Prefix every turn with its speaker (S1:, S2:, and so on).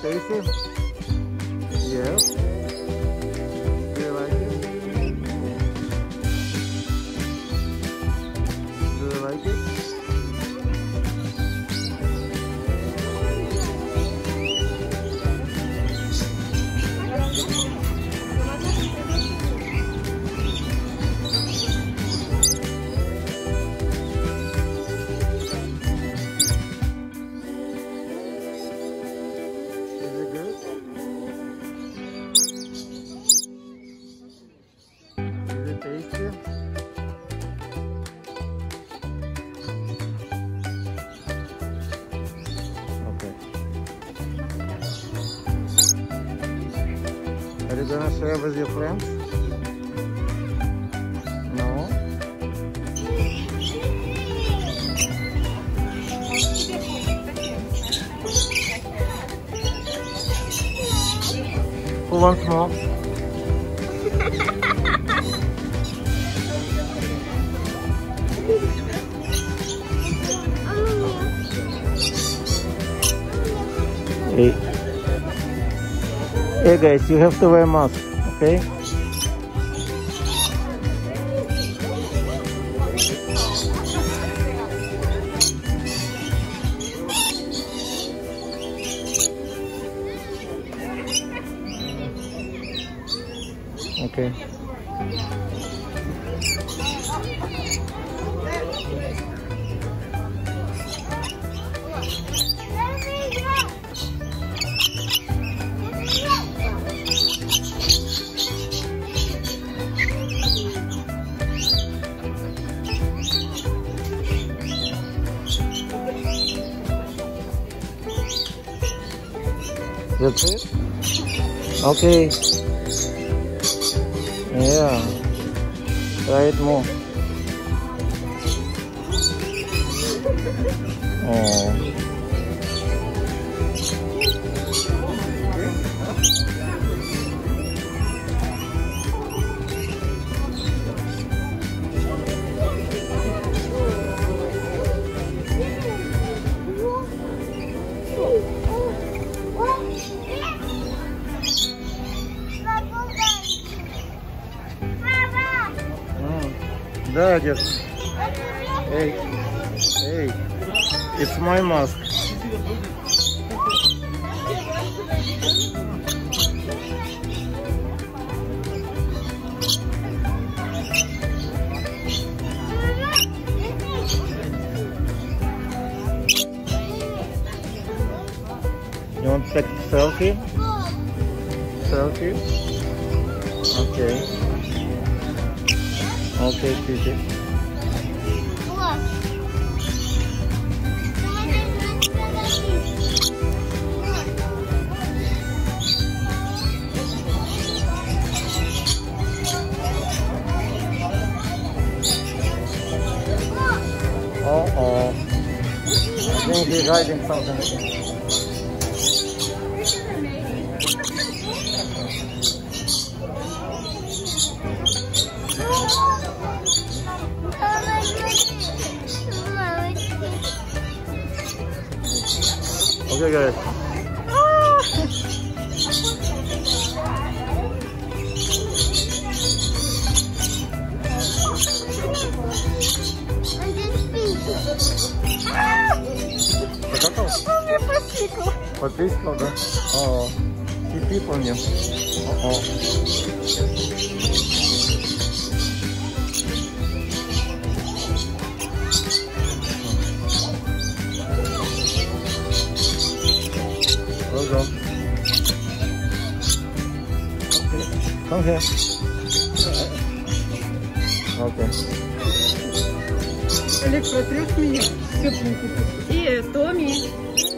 S1: tasty? Yes. Do you like it? Do you like it? Are you gonna share with your friends? No? Who wants more? Hey guys, you have to wear a mask, okay? Okay. That's it? Okay. Yeah. Try it more. Oh. There, just. Hey, hey, it's my mask. You want to take a selfie? Selfie? Okay. Okay, Titi. Uh-oh. I think he's hiding something. Okay guys. Попискал, да? О, пипи по мне. О-о. Go. Okay. Come here. Okay.
S2: Олег, протрешь меня тепленький. И Томи.